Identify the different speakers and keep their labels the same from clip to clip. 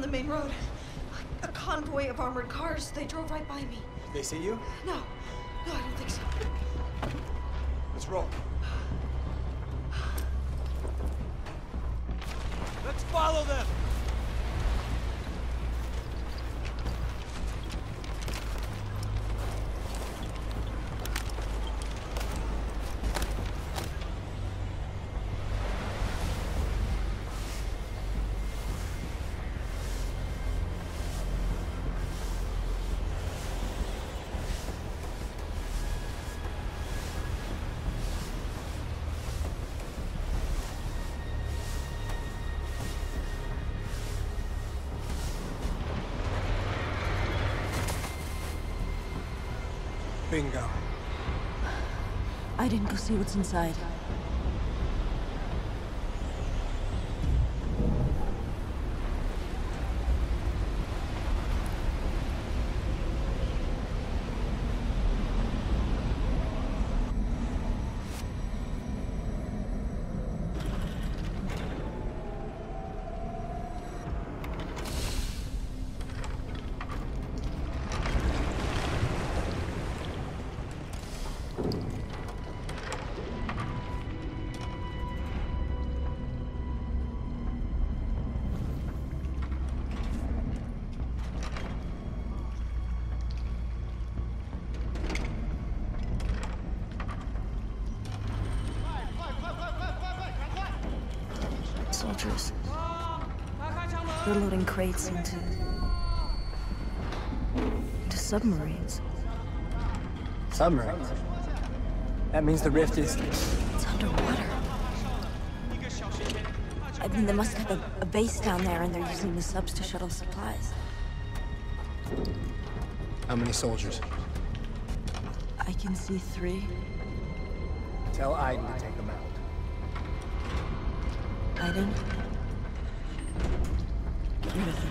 Speaker 1: the main road. A convoy of armored cars. They drove right by me.
Speaker 2: They see you?
Speaker 1: No, I don't think so.
Speaker 2: Let's roll. Let's follow them! Bingo.
Speaker 3: I didn't go see what's inside. Soldiers. They're loading crates into submarines.
Speaker 2: Submarines? That means the rift is...
Speaker 3: It's underwater. I mean, they must have a base down there, and they're using the subs to shuttle supplies.
Speaker 2: How many soldiers?
Speaker 3: I can see 3.
Speaker 2: Tell Aiden to take them out.
Speaker 3: Aiden? Get rid of them.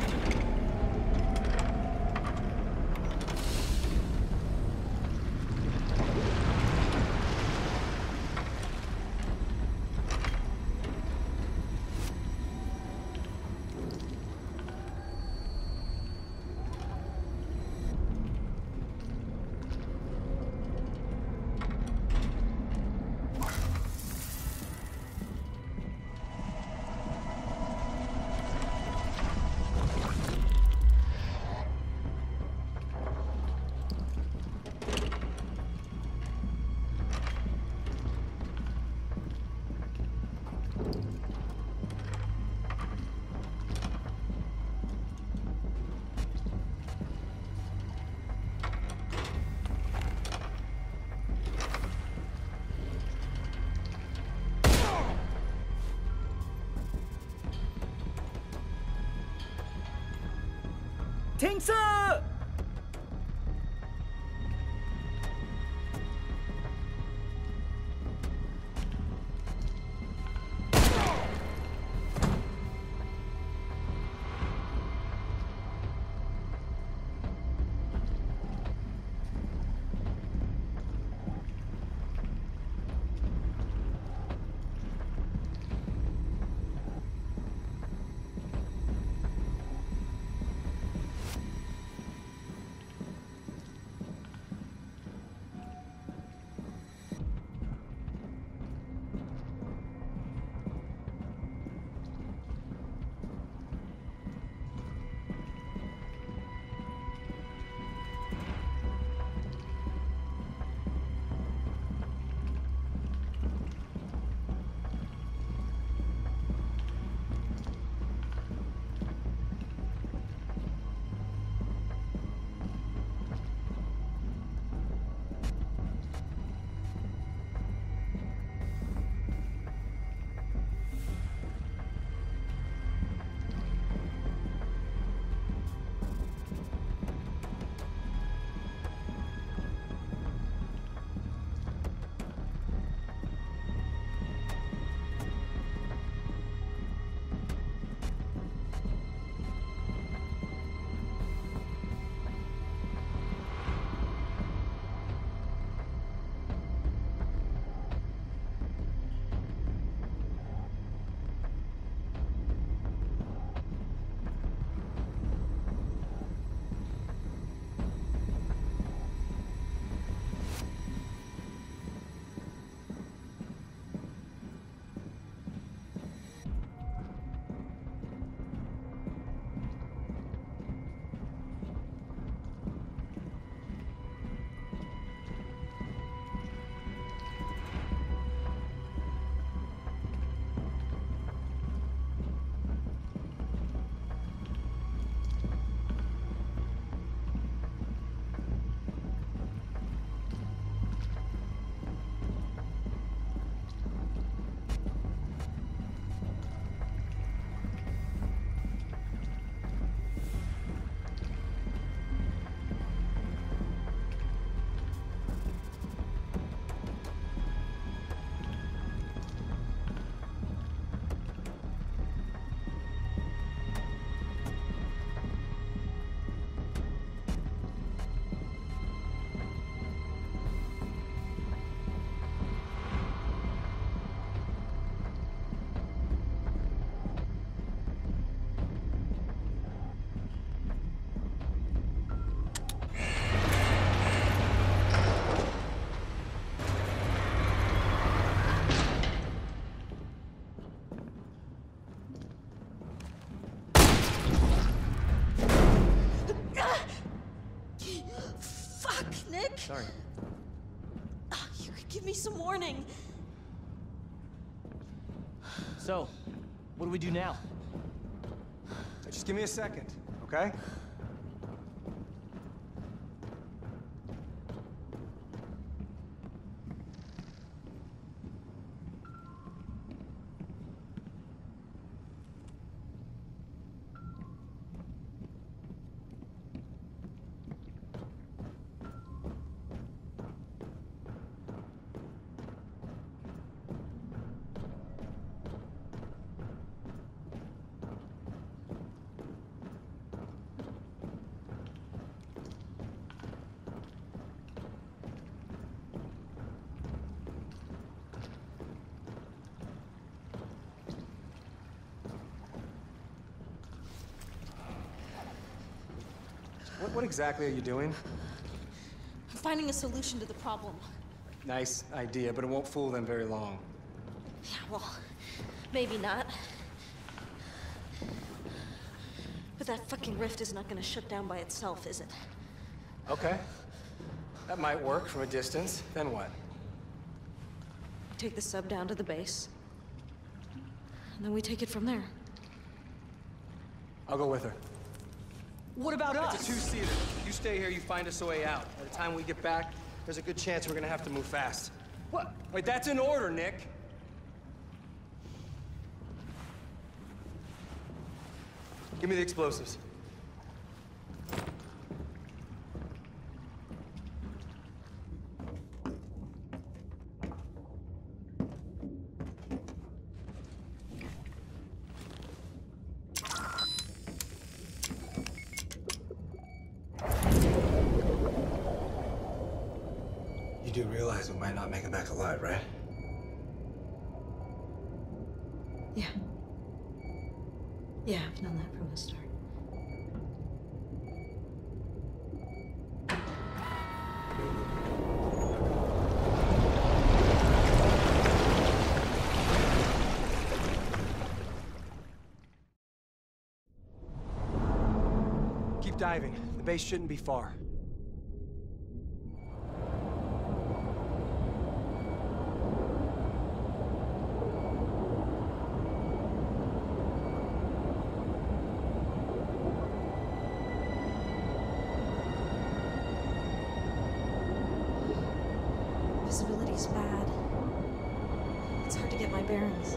Speaker 4: Tingsa!
Speaker 1: some warning.
Speaker 4: So, what do we do now?
Speaker 2: Just give me a second, okay? What exactly are you doing?
Speaker 1: I'm finding a solution to the problem.
Speaker 2: Nice idea, but it won't fool them very long.
Speaker 1: Yeah, well, maybe not. But that fucking rift is not gonna shut down by itself, is it?
Speaker 2: Okay. That might work from a distance. Then what?
Speaker 1: Take the sub down to the base. And then we take it from there.
Speaker 2: I'll go with her.
Speaker 4: What about us?
Speaker 2: It's a two-seater. You stay here, you find us a way out. By the time we get back, there's a good chance we're gonna have to move fast.
Speaker 4: What?
Speaker 2: Wait, that's an order, Nick. Give me the explosives. You do realize we might not make it back alive, right?
Speaker 1: Yeah. Yeah, I've known that from the start.
Speaker 2: Keep diving. The base shouldn't be far.
Speaker 1: Visibility's bad. It's hard to get my bearings.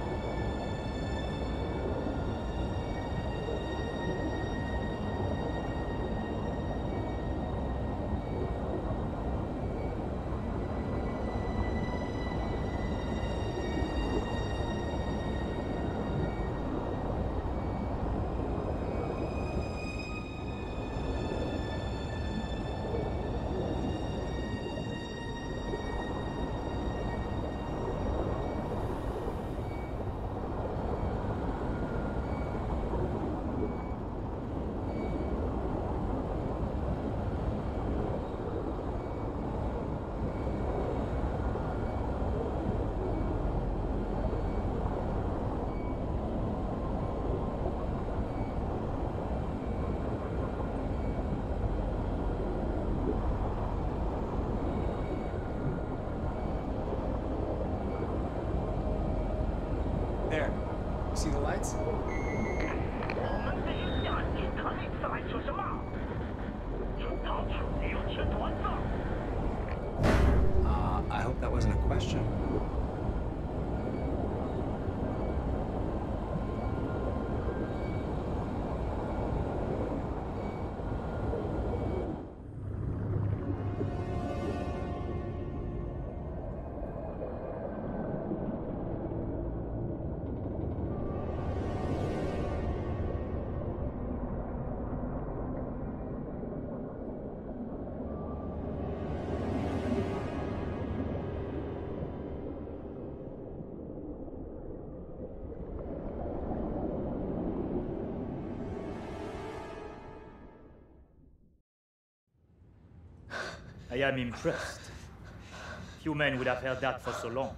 Speaker 1: There. See the lights? I hope that wasn't a question.
Speaker 5: I am impressed. Few men would have held that for so long.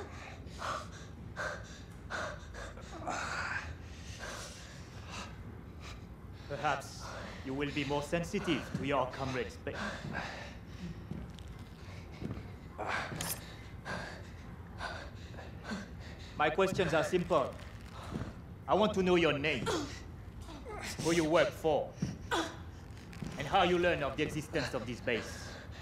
Speaker 5: Perhaps you will be more sensitive to your comrade's pain. My questions are simple. I want to know your name, who you work for, and how you learn of the existence of this base.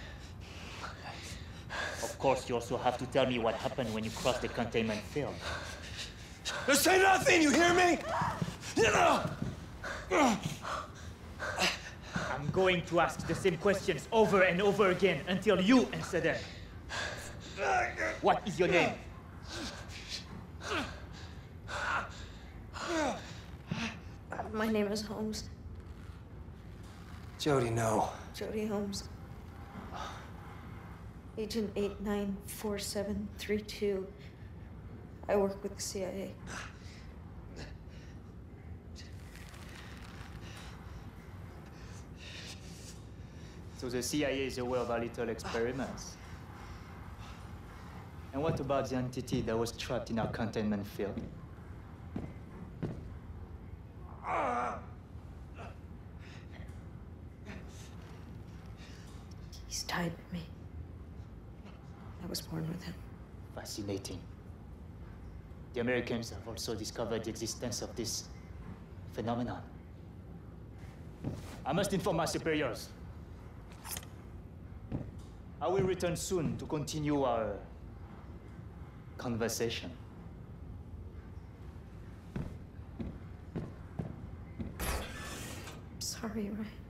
Speaker 5: Of course, you also have to tell me what happened when you crossed the containment field.
Speaker 2: Just say nothing, you hear me?
Speaker 5: I'm going to ask the same questions over and over again until you answer them. What is your name?
Speaker 1: My name is Holmes.
Speaker 2: Jody, no.
Speaker 1: Jody Holmes. Agent 894732. I work with the CIA.
Speaker 5: So the CIA is aware of our little experiments. And what about the entity that was trapped in our containment field?
Speaker 1: He's tied with me. I was born with him.
Speaker 5: Fascinating. The Americans have also discovered the existence of this phenomenon. I must inform my superiors. I will return soon to continue our conversation.
Speaker 1: Sorry, Ryan.